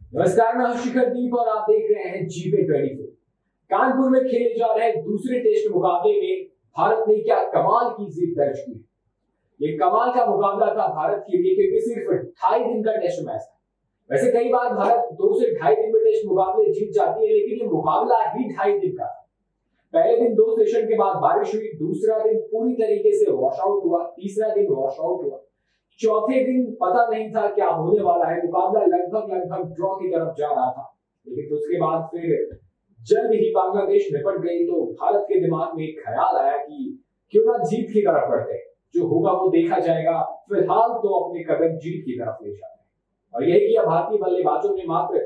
नमस्कार, मैं हूं शिखर दीप और आप देख रहे हैं जीपे 24। कानपुर में खेले जा रहे दूसरे टेस्ट मुकाबले में भारत ने क्या कमाल की जीत दर्ज की। ये कमाल का मुकाबला था भारत के लिए, क्योंकि सिर्फ 2.5 दिन का टेस्ट मैच था। वैसे कई बार भारत 2 से 2.5 दिन में टेस्ट मुकाबले जीत जाती है, लेकिन ये मुकाबला ही 2.5 दिन का था। पहले दिन 2 सेशन के बाद बारिश हुई, दूसरा दिन पूरी तरीके से वॉश आउट हुआ, तीसरा दिन वॉश आउट हुआ, चौथे दिन पता नहीं था क्या होने वाला है। मुकाबला लगभग ड्रॉ की तरफ जा रहा था, लेकिन उसके बाद फिर जल्द ही बांग्लादेश निपट गई। तो भारत के दिमाग में एक ख्याल आया कि क्यों ना जीत की तरफ बढ़ते हैं, जो होगा वो देखा जाएगा। फिलहाल तो अपने कदम जीत की तरफ ले जाते हैं, और यही किया भारतीय बल्लेबाजों ने। मात्र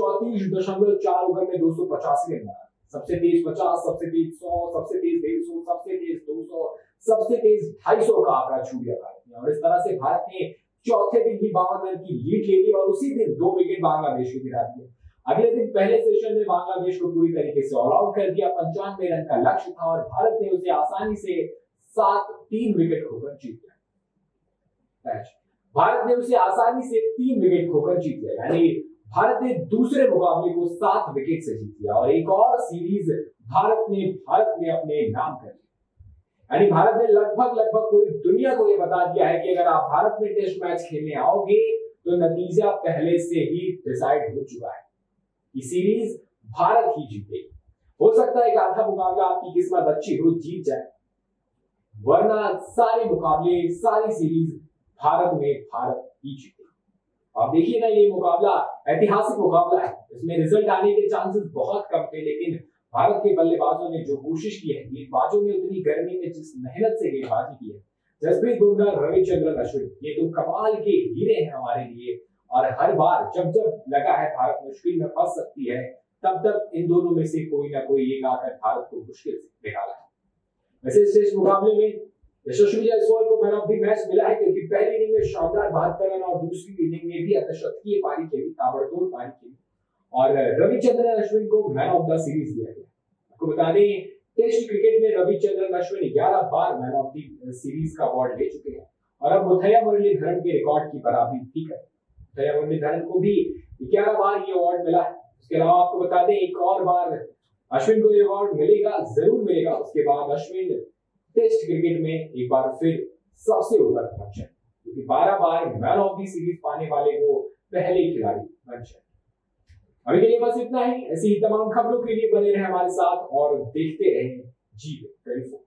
34.4 ओवर में 285 रन बनाए। सबसे तेज 50, सबसे तेज 100, सबसे तेज 150, सबसे तेज 200, सबसे तेज 250 का आंकड़ा छू लिया भारत ने। और इस तरह से भारत ने चौथे दिन ही 52 रन की लीड ले ली और उसी दिन 2 विकेट बांग्लादेश को गिरा दिए। अगले दिन पहले सेशन में बांग्लादेश को पूरी तरीके से ऑल आउट कर दिया। 95 रन का लक्ष्य था और भारत ने उसे आसानी से 3 विकेट खोकर जीत लिया। भारत ने उसे आसानी से 3 विकेट खोकर जीत लिया, यानी भारत ने दूसरे मुकाबले को 7 विकेट से जीत लिया और एक और सीरीज भारत ने अपने नाम कर लिया। यानी भारत ने लगभग पूरी दुनिया को यह बता दिया है कि अगर आप भारत में टेस्ट मैच खेलने आओगे तो नतीजा पहले से ही डिसाइड हो चुका है। ये सीरीज भारत ही जीतेगी। हो सकता है कि आधा मुकाबला आपकी किस्मत अच्छी हो, जीत जाए, वरना सारे मुकाबले, सारी सीरीज भारत ही जीतेगी। आप देखिए ना, ये मुकाबला ऐतिहासिक मुकाबला है। इसमें रिजल्ट आने के चांसेस बहुत कम थे, लेकिन भारत के बल्लेबाजों ने जो कोशिश की है, गेंदबाजों ने उतनी गर्मी में जिस मेहनत से गेंदबाजी की है, जसप्रीत बुमराह, रविचंद्रन अश्विन, ये तो कमाल के हीरे हैं हमारे लिए। और हर बार जब लगा है भारत मुश्किल में फंस सकती है, तब इन दोनों में से कोई ना कोई एक आकर भारत को मुश्किल से निकाला है। वैसे इस मुकाबले में यशस्वी जायसवाल को मैन ऑफ द मैच मिला है, क्योंकि पहली इनिंग में शानदार 72 रन और दूसरी इनिंग में भी अर्धशतकीय पारी खेली, ताबड़तोड़ पारी खेली। और रविचंद्रन अश्विन को मैन ऑफ द सीरीज दिया गया। आपको बता दें, टेस्ट क्रिकेट में रविचंद्रन अश्विन 11 बार मैन ऑफ द सीरीज का अवार्ड ले चुके हैं और अब मुथैया मुरलीधरन के रिकॉर्ड की बराबरी भी करें। मुथैया मुरलीधरन को भी 11 बार ये अवार्ड मिला है। उसके अलावा आपको बता दें, एक और बार अश्विन को ये अवार्ड मिलेगा, जरूर मिलेगा। उसके बाद अश्विन टेस्ट क्रिकेट में एक बार फिर सबसे ऊपर पहुंचे, क्योंकि 12 बार मैन ऑफ द सीरीज पाने वाले वो पहले खिलाड़ी बन जाए। अभी के लिए बस इतना ही। ऐसी ही तमाम खबरों के लिए बने रहे हमारे साथ और देखते रहें जीपे 24।